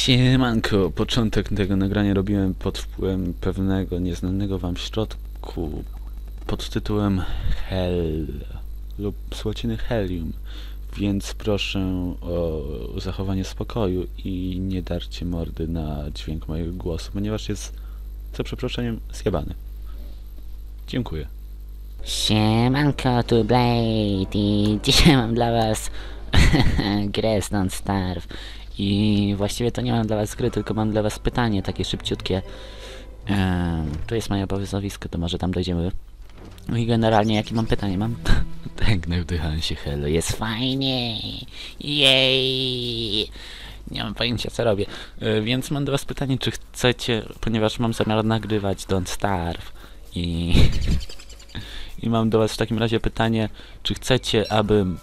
Siemanko, początek tego nagrania robiłem pod wpływem pewnego nieznanego wam środku pod tytułem Hel lub z łaciny Helium, więc proszę o zachowanie spokoju i nie darcie mordy na dźwięk mojego głosu, ponieważ jest, za przeproszeniem, zjebany. Dziękuję. Siemanko, tu Blade i dzisiaj mam dla was grę z Don't Starve. I właściwie to nie mam dla was gry, tylko mam dla was pytanie takie szybciutkie. Tu jest moje obowiązowisko, to może tam dojdziemy. No i generalnie jakie mam pytanie? Mam... Tęgnę, wdychałem się, hello, jest fajnie! Jej! Nie mam pojęcia co robię. Więc mam do was pytanie, czy chcecie, ponieważ mam zamiar nagrywać Don't Starve i... I mam do was w takim razie pytanie, czy chcecie, abym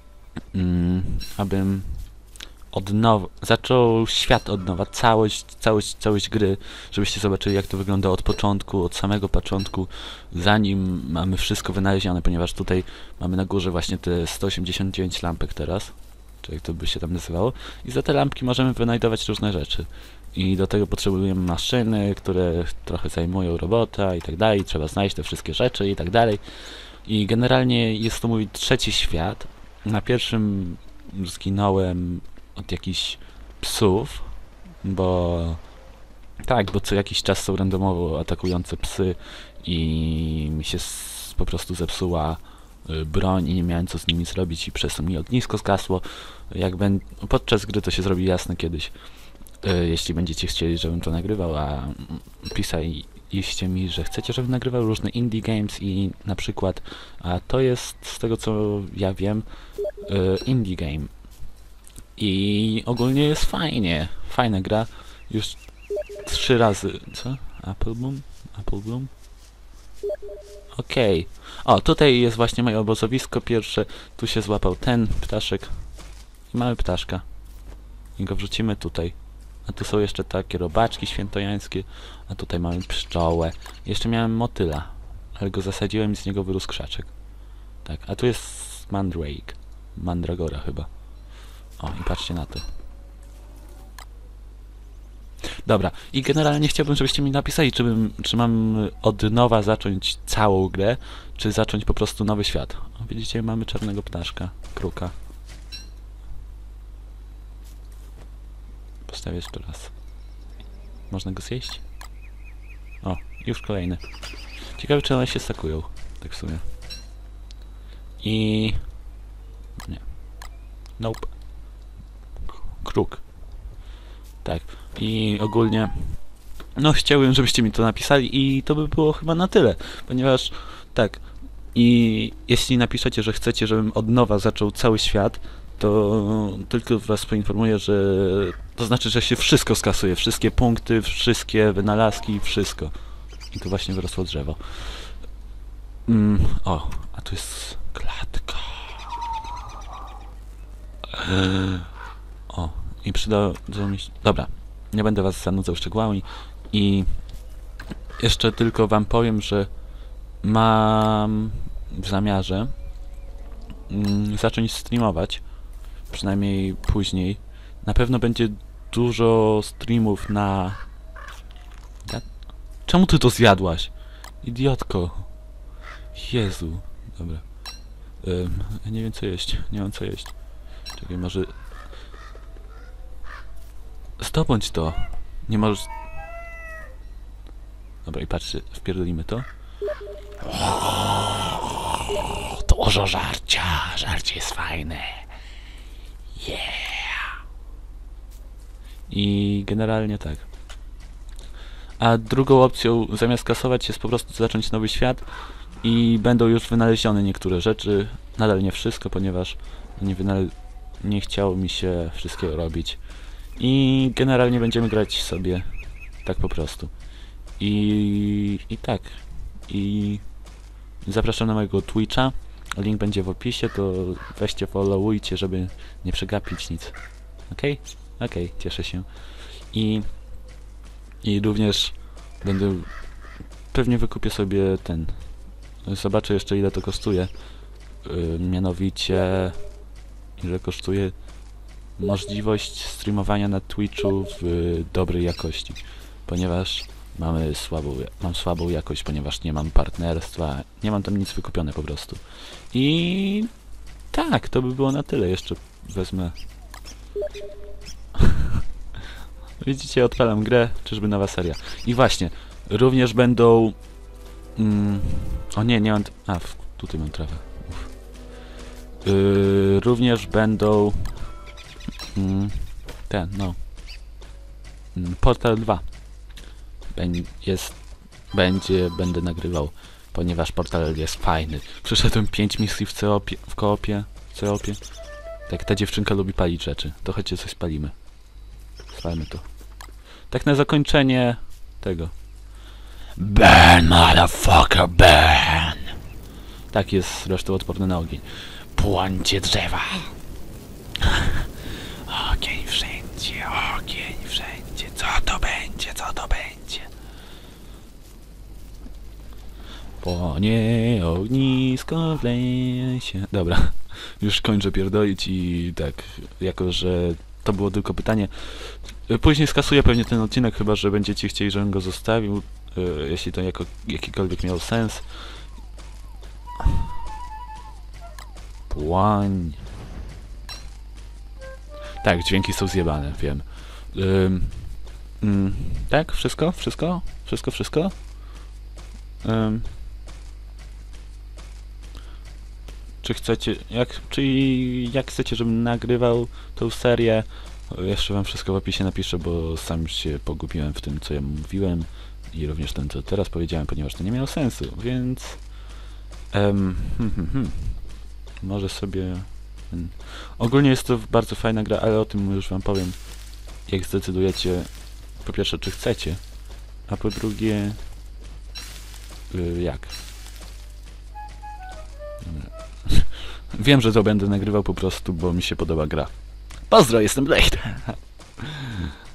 zaczął świat od nowa, całość gry, żebyście zobaczyli, jak to wygląda od początku, od samego początku, zanim mamy wszystko wynalezione, ponieważ tutaj mamy na górze właśnie te 189 lampek teraz, czy jak to by się tam nazywało, i za te lampki możemy wynajdować różne rzeczy. I do tego potrzebujemy maszyny, które trochę zajmują robota i tak dalej, trzeba znaleźć te wszystkie rzeczy i tak dalej. I generalnie jest to mój trzeci świat. Na pierwszym zginąłem od jakichś psów, bo co jakiś czas są randomowo atakujące psy i mi się po prostu zepsuła broń i nie miałem co z nimi zrobić i przez to mi ognisko zgasło. Podczas gry to się zrobi jasne kiedyś, jeśli będziecie chcieli, żebym to nagrywał, a pisaliście mi, że chcecie, żebym nagrywał różne indie games i na przykład, a to jest z tego co ja wiem indie game. I ogólnie jest fajnie. Fajna gra. Już 3 razy. Co? Apple Bloom? Okej. O, tutaj jest właśnie moje obozowisko pierwsze. Tu się złapał ten ptaszek. I mamy ptaszka. I go wrzucimy tutaj. A tu są jeszcze takie robaczki świętojańskie. A tutaj mamy pszczołę. Jeszcze miałem motyla. Ale go zasadziłem i z niego wyrósł krzaczek. Tak, a tu jest Mandrake. Mandragora chyba. O, i patrzcie na to. Dobra, i generalnie chciałbym, żebyście mi napisali, czy mam od nowa zacząć całą grę, czy zacząć po prostu nowy świat. O, widzicie, mamy czarnego ptaszka, kruka. Postawię jeszcze raz. Można go zjeść? O, już kolejny. Ciekawe, czy one się stakują, tak w sumie. I... nie. Nope. Kruk. Tak. I ogólnie no chciałbym, żebyście mi to napisali i to by było chyba na tyle, ponieważ tak, i jeśli napiszecie, że chcecie, żebym od nowa zaczął cały świat, to tylko was poinformuję, że to znaczy, że się wszystko skasuje, wszystkie punkty, wszystkie wynalazki, wszystko. I tu właśnie wyrosło drzewo. O, a tu jest klatka. O, i przydało mi się... Dobra, nie będę was zanudzał szczegółami i jeszcze tylko wam powiem, że mam w zamiarze zacząć streamować, przynajmniej później. Na pewno będzie dużo streamów na... Czemu ty to zjadłaś? Idiotko. Jezu. Dobra. Ja nie wiem co jeść, nie mam co jeść. Czekaj, może... Zdobądź to. Nie możesz... Dobra, i patrzcie, wpierdolimy to. Dużo żarcia. Żarcie jest fajne. Yeah. I generalnie tak. A drugą opcją, zamiast kasować, jest po prostu zacząć nowy świat i będą już wynalezione niektóre rzeczy. Nadal nie wszystko, ponieważ nie chciało mi się wszystkiego robić. I generalnie będziemy grać sobie tak po prostu. I tak. I zapraszam na mojego Twitcha. Link będzie w opisie, to weźcie, followujcie, żeby nie przegapić nic. Okej? Okej, cieszę się. I również będę... Pewnie wykupię sobie ten... Zobaczę jeszcze ile to kosztuje. Mianowicie... Ile kosztuje możliwość streamowania na Twitchu w dobrej jakości, ponieważ mam słabą jakość, ponieważ nie mam partnerstwa, nie mam tam nic wykupione po prostu. I tak, to by było na tyle. Jeszcze wezmę... Widzicie, odpalam grę, czyżby nowa seria. I właśnie, również będą... o nie, nie mam... tutaj mam trawę. Również będą... Portal 2. Będę nagrywał, ponieważ Portal jest fajny. Przeszedłem 5 misji w koopie. Tak, ta dziewczynka lubi palić rzeczy. To chodźcie, coś spalimy. Spalmy to. Tak na zakończenie tego. Burn, motherfucker, burn! Tak, jest zresztą odporny na ogień. Płońcie drzewa! Ogień wszędzie, ogień wszędzie. Co to będzie, co to będzie? Płonie ognisko w lesie. Dobra, już kończę pierdolić i tak, jako że to było tylko pytanie. Później skasuję pewnie ten odcinek, chyba że będziecie chcieli, żebym go zostawił, jeśli to jakikolwiek miał sens. Płań. Tak, dźwięki są zjebane, wiem. Tak? Wszystko? Wszystko? Wszystko? Wszystko? Czy chcecie... jak chcecie, żebym nagrywał tą serię? Jeszcze wam wszystko w opisie napiszę, bo sam się pogubiłem w tym, co ja mówiłem. I również tym, co teraz powiedziałem, ponieważ to nie miało sensu, więc... Może sobie... Ogólnie jest to bardzo fajna gra, ale o tym już wam powiem, jak zdecydujecie, po pierwsze, czy chcecie, a po drugie, jak. Wiem, że to będę nagrywał po prostu, bo mi się podoba gra. Pozdro, jestem Blade!